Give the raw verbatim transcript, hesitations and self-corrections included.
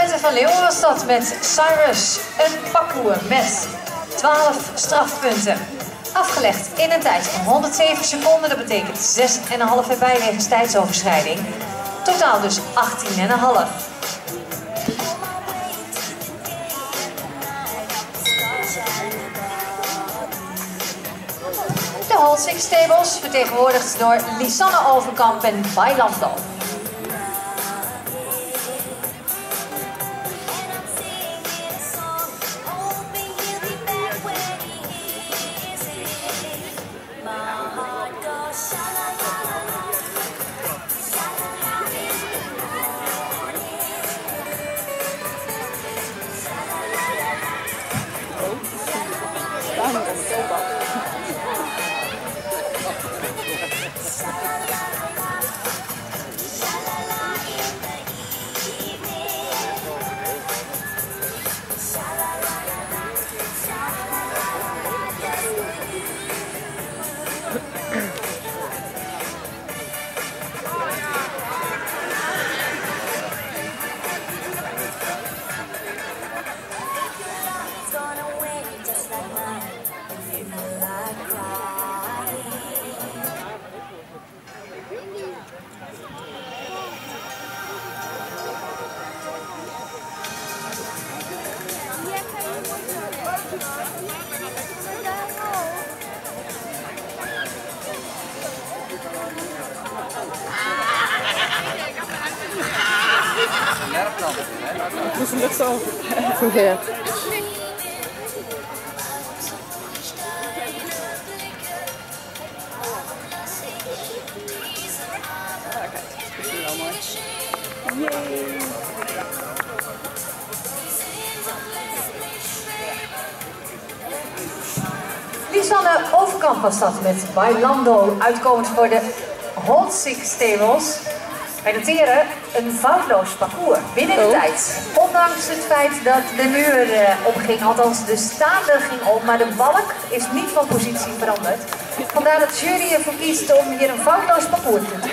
Maarten van Leeuwen was dat met Cyrus. Een parcours met twaalf strafpunten. Afgelegd in een tijd van honderdzeven seconden. Dat betekent zes komma vijf erbij wegens tijdsoverschrijding. Totaal dus achttien komma vijf. De Hold Six Stables, vertegenwoordigd door Lisanne Overkamp en Bailando. Moest hem net zo. Ja. Kijk, dat is wel mooi. Yay! Lisanne Overkamp was dat met Bailando, uitkomend voor de Hold Six Stables. Wij noteren een foutloos parcours binnen de oh. tijd. Ondanks het feit dat de muur uh, opging, althans de staande ging op, maar de balk is niet van positie veranderd. Vandaar dat de jury ervoor kiest om hier een foutloos parcours te doen.